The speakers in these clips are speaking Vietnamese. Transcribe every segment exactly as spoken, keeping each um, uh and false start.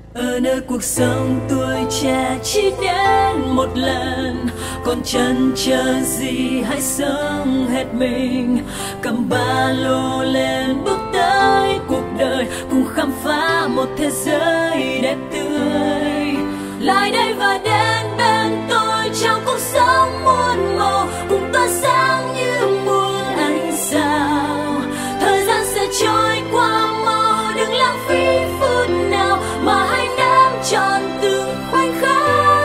Ở nơi cuộc sống tuổi trẻ chỉ đến một lần, còn chần chờ gì hãy sống hết mình. Cầm ba lô lên bước tới cuộc đời, cùng khám phá một thế giới đẹp tươi. Lại đây và đến bên tôi trong cuộc sống muôn màu, cùng tỏa sáng như muôn ánh sao. Thời gian sẽ trôi qua mau, đừng lãng phí phút nào mà hãy nắm trọn từng khoảnh khắc.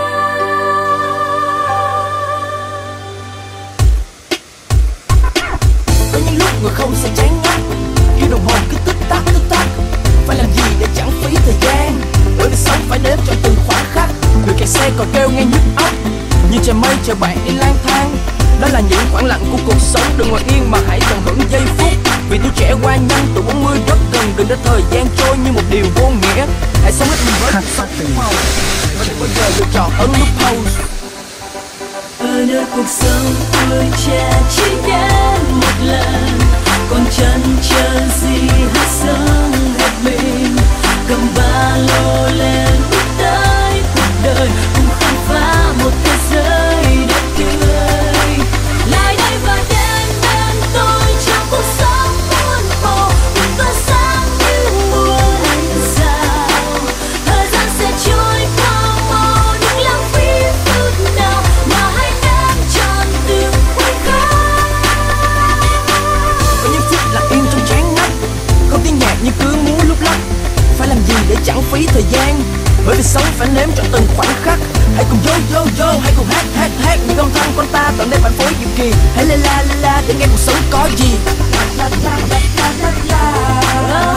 Có những lúc người không sẽ chán ngắt, khi đồng hồ cứ tích tắc tích tắc. Phải làm gì để chẳng phí thời gian, bởi vì sống phải đếm cho từng khoảnh khắc. Người kẹt xe còn kêu nghe nhức óc, như trời mây chờ bạn đi lang thang. Đó là những khoảng lặng của cuộc sống, đừng ngồi yên mà hãy tận hưởng giây phút. Vì tuổi trẻ qua nhanh, tuổi bốn mươi rất gần, đừng để thời gian trôi như một điều vô nghĩa. Hãy sống hết mình với cuộc sống màu, và đừng bao giờ lựa chọn ấn nút pause. Ở nơi cuộc sống tuổi trẻ chỉ đến một lần, còn chần chờ gì hãy sống hết mình. Cầm ba lô lên bước tới cuộc đời, cùng khám phá một thế giới đẹp tươi. Lại đây và đến bên tôi trong cuộc sống muôn màu, cùng tỏa sáng như muôn ánh sao. Thời gian sẽ trôi qua mau, đừng lãng phí phút nào mà hãy nắm trọn từng khoảnh khắc. Có những phút lặng yên trong chán ngắt, không tiếng nhạc như cứ muốn lúc lắc. Phải làm gì để chẳng phí thời gian, bởi vì sống phải nếm trọn từng khoảnh khắc. Hãy cùng yo yo yo, hãy cùng hát hát hát những âm thanh con ta tận đây bản phối diệu kỳ. Hãy la la la la để nghe cuộc sống có gì. La la la la la la la.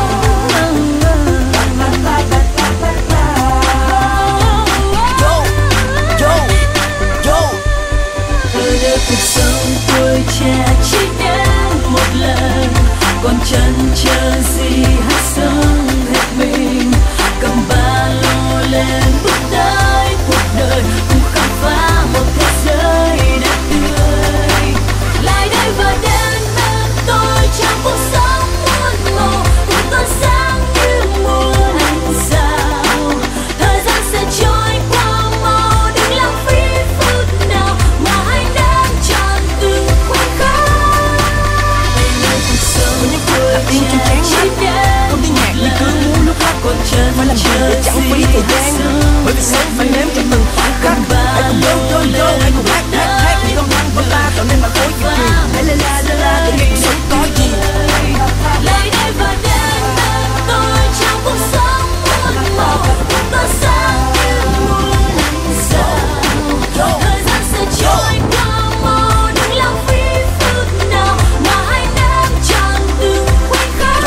Yo yo yo. Ở đây cuộc sống tuổi trẻ chỉ đến một lần, còn chần chờ gì hãy sống hết mình. Cầm ba lô lên bước tới cuộc đời, cùng khám phá một thế giới đẹp tươi. Lại đây và đến bên tôi trong cuộc sống muôn màu, cùng tỏa sáng như muôn ánh sao. Thời gian sẽ trôi qua mau, đừng lãng phí phút nào mà hãy nắm trọn từng khoảnh khắc. Cuộc sống Có những phút lặng yên trong chán ngắt, không tiếng nhạc như cứ muốn lúc lắc. Phải làm gì để chẳng phí thời gian, bởi vì sống phải nếm trong từng khoảnh khắc. Hãy cùng yo yo yo, hãy cùng hát hát hát những âm thanh của ta tạo nên bản phối diệu kỳ. Hãy la la la la để nghe cuộc sống có gì. Lại đây và đến bên tôi trong cuộc sống muôn màu, cùng tỏa sáng như muôn ánh sao. Thời gian sẽ trôi qua mau, đừng lãng phí phút nào mà hãy nắm trọn từng khoảnh khắc.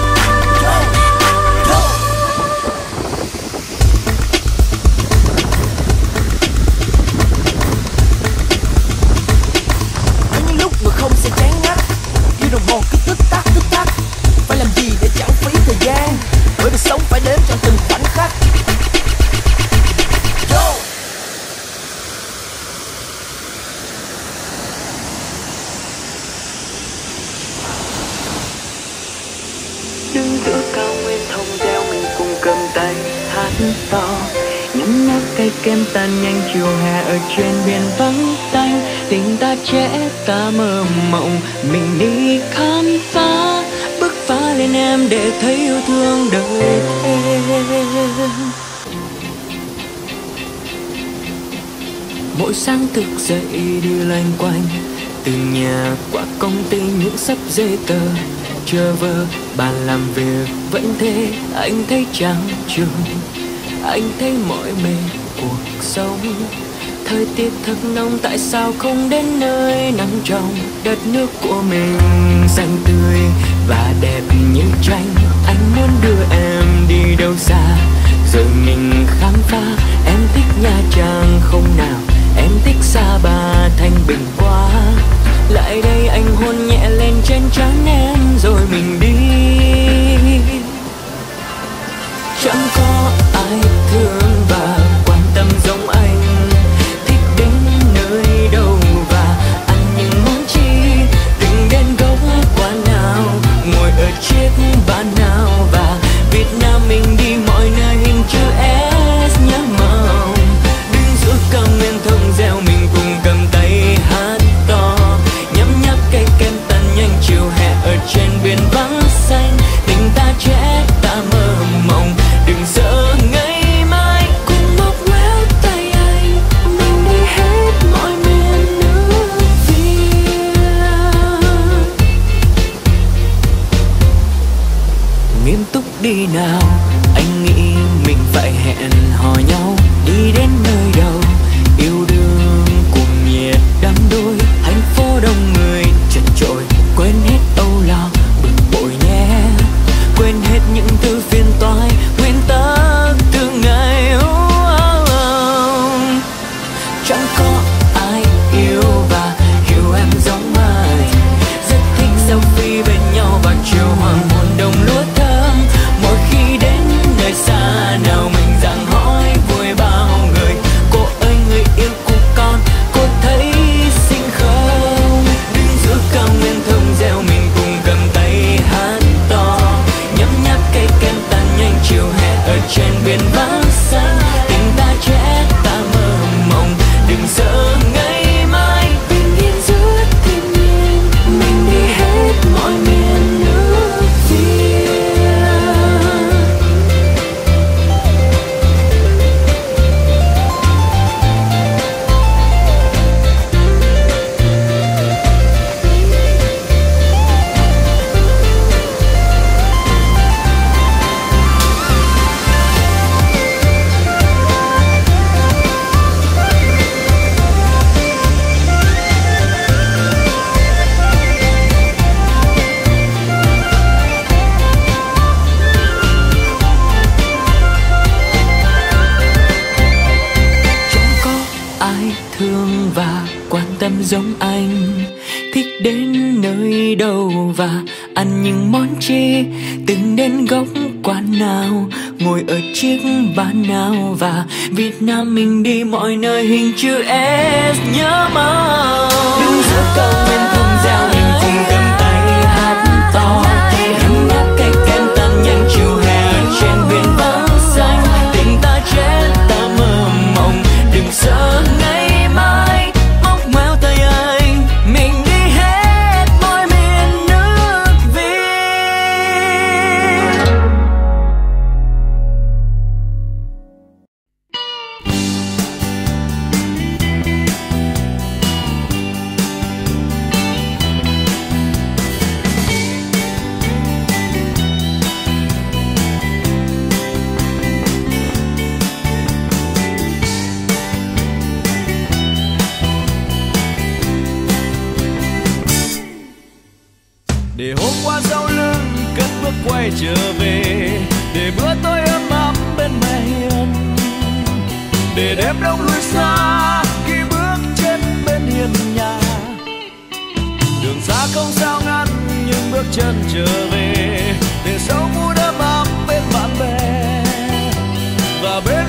Có những lúc người không sẽ chán ngắt, khi đồng hồ cứ tích tắc tích tắc. Phải làm gì để chẳng phí thời gian, bởi vì sống phải đếm trong từng khoảnh khắc. Yo. Đứng giữa cao nguyên thông reo mình cùng cầm tay hát to. Những nát cây kem tan nhanh chiều hè ở trên biển vắng tanh. Tình ta trẻ ta mơ mộng, mình đi khám phá. Bước phá lên em để thấy yêu thương đời thêm. Mỗi sáng thức dậy đi loanh quanh, từ nhà qua công ty những sắp giấy tờ. Chờ vợ bàn làm việc vẫn thế, anh thấy chán chường, anh thấy mỏi mệt cuộc sống. Thời tiết thật nóng, tại sao không đến nơi nắng trong đất nước của mình xanh tươi và đẹp như tranh. Anh muốn đưa em đi đâu xa, rồi mình khám phá. Em thích Nha Trang không nào, em thích Sapa Thanh Bình quá. Lại đây anh hôn nhẹ lên trên trán em rồi mình đi. Chẳng có ai thương và quan tâm giống anh, thích đến nơi đâu và ăn những món chi. Đừng đến góc quán nào, ngồi ở chiếc bàn nào, và Việt Nam mình đi mọi nơi hình chữ S. thương và quan tâm giống anh. Thích đến nơi đâu và ăn những món chi, từng đến góc quán nào, ngồi ở chiếc bàn nào, và Việt Nam mình đi mọi nơi hình chữ S nhớ mong. Đứng giữa cầu bên thông reo mình cùng cầm tay hát to, nhấm nháp cây kem tan nhanh chiều hè trên biển vắng xanh. Tình ta chết ta mơ mộng, đừng sợ ngày mai móc ngoéo tay anh, mình đi hết mọi miền nước Việt. Để hôm qua sau lưng cất bước quay trở về, để bữa tối ấm ấm bên mẹ hiền, để đêm đông lùi xa khi bước chân bên hiên nhà. Đường xa không sao ngăn nhưng bước chân trở về, để sống vui ấm ấm bên bạn bè và bên